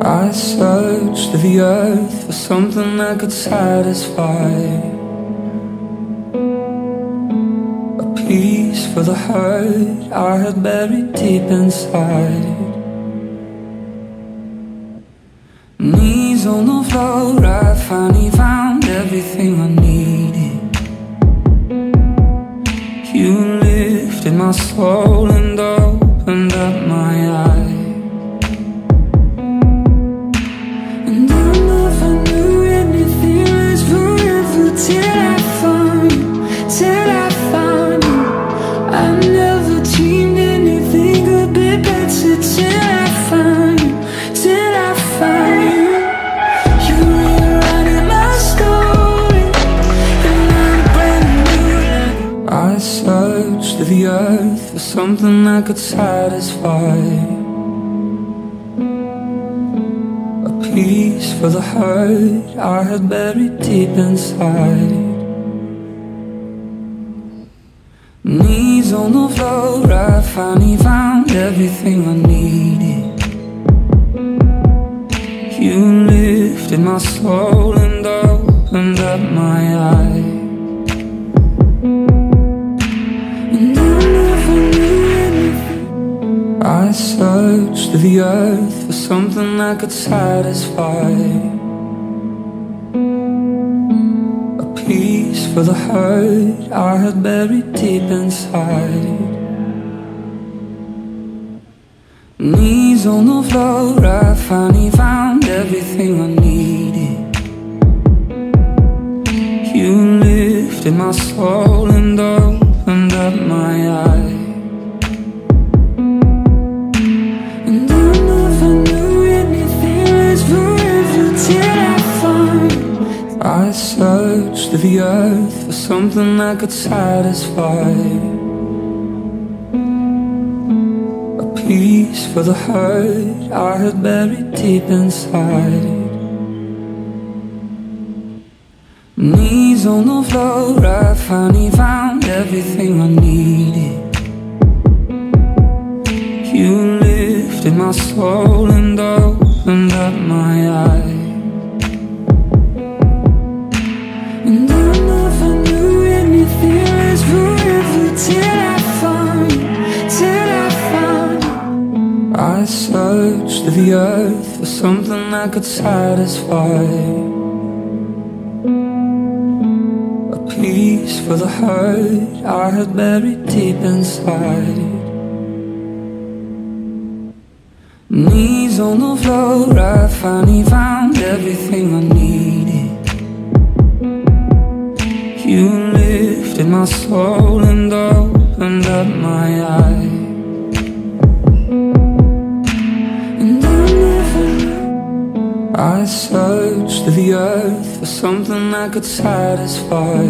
I searched the earth for something that could satisfy, a peace for the hurt I had buried deep inside. Knees on the floor, I finally found everything I needed. You lifted my soul and opened up my eyes. Till I found you, till I found you. I never dreamed anything could be better. Till I found you, till I found you. You rewriting my story, and I'm brand new. I searched the earth for something that could satisfy, peace for the hurt I had buried deep inside. Knees on the floor, I finally found everything I needed. You lifted my soul and opened up my eyes. And I never knew anything. I searched the earth for something that could satisfy, a peace for the hurt I had buried deep inside. Knees on the floor, I finally found everything I needed. You lifted my soul and opened up my eyes. I searched the earth for something that could satisfy, a peace for the hurt I had buried deep inside. Knees on the floor, I finally found everything I needed. You lifted my soul and opened up my eyes. And I never knew anything was forever till I found you, till I found you. I searched the earth for something that could satisfy, a peace for the hurt I had buried deep inside. Knees on the floor, I finally found everything I needed. You lifted my soul and opened up my eyes. And I never knew. I searched the earth for something that could satisfy,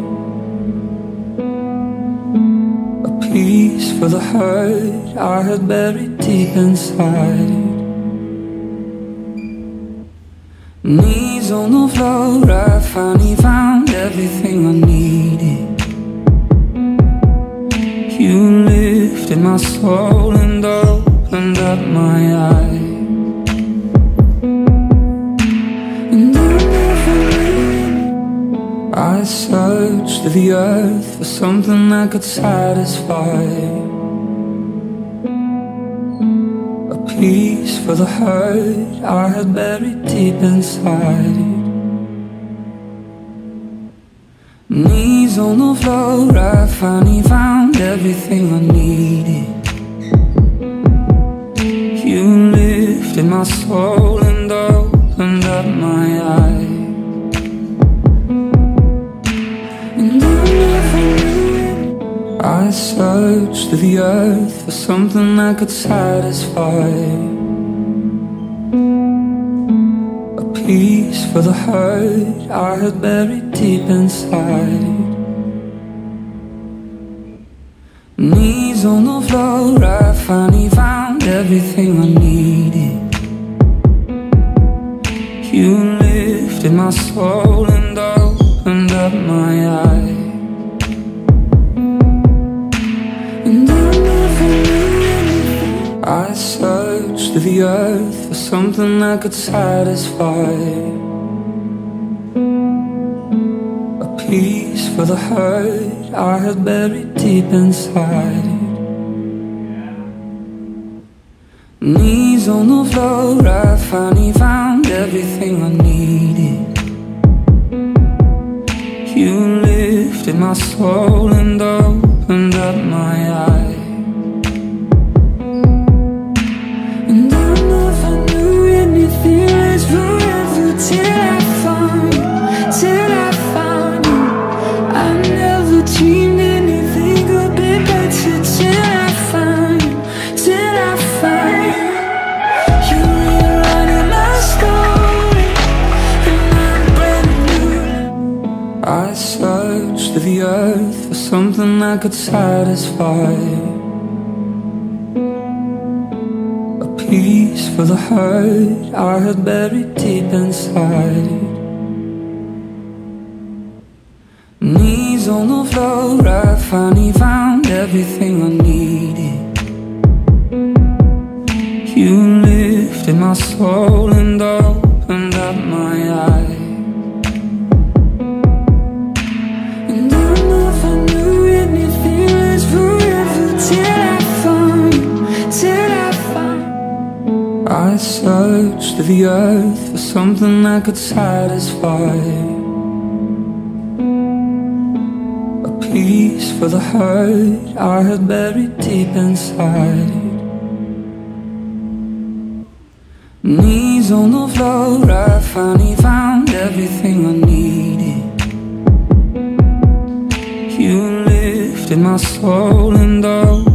a peace for the hurt I had buried deep inside. Knees on the floor, I finally found everything I needed. You lifted my soul and opened up my eyes. And I never knew. I searched the earth for something that could satisfy, peace for the hurt I had buried deep inside. Knees on the floor, I finally found everything I needed. You lifted my soul and opened up my eyes. And I never knew. I searched the earth for something that could satisfy, a peace for the hurt I had buried deep inside. Knees on the floor, I finally found everything I needed. You lifted my soul and opened up my eyes. I searched the earth for something that could satisfy. A piece for the hurt I had buried deep inside. Knees on the floor, I finally found everything I needed. You lifted my soul and opened up my eyes. And I never knew anything was forever till I found you, till I found you. I never dreamed anything could be better till I found you, till I found you. You rewriting my story, and I'm brand new. I searched through the earth for something that could satisfy. A piece for the hurt I had buried deep inside. Knees on the floor, I finally found everything I needed. You lifted my soul and opened up my eyes. And I never knew anything was forever till I found you, till I found you. I searched through the earth for something that could satisfy. A piece for the hurt I had buried deep inside. Knees on the floor, I finally found everything I needed. You lifted my soul and